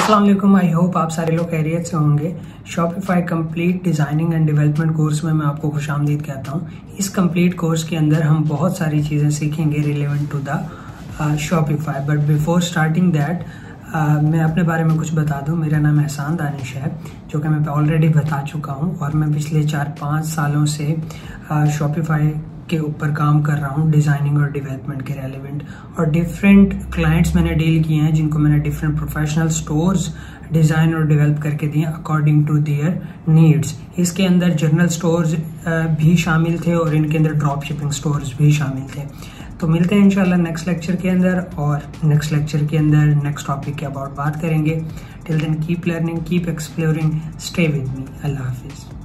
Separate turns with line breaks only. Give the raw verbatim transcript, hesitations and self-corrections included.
अस्सलाम वालेकुम। I hope आप सारे लोग खैरियत से होंगे। Shopify complete designing and development course में मैं आपको खुशामदीद कहता हूँ। इस कंप्लीट कोर्स के अंदर हम बहुत सारी चीज़ें सीखेंगे relevant to the Shopify. But before starting that मैं अपने बारे में कुछ बता दूं। मेरा नाम एहसान दानिश है, जो कि मैं ऑलरेडी बता चुका हूं, और मैं पिछले चार पाँच सालों से शॉपिफाई के ऊपर काम कर रहा हूं, डिज़ाइनिंग और डेवलपमेंट के रेलेवेंट। और डिफरेंट क्लाइंट्स मैंने डील किए हैं जिनको मैंने डिफरेंट प्रोफेशनल स्टोर्स डिज़ाइन और डेवलप करके दिए अकॉर्डिंग टू देयर नीड्स। इसके अंदर जनरल स्टोर्स भी शामिल थे और इनके अंदर ड्रॉप शिपिंग स्टोर्स भी शामिल थे। तो मिलते हैं इंशाल्लाह नेक्स्ट लेक्चर के अंदर, और नेक्स्ट लेक्चर के अंदर नेक्स्ट टॉपिक के अबाउट बात करेंगे। Till then keep learning, keep exploring, stay with me. अल्लाह हाफिज़।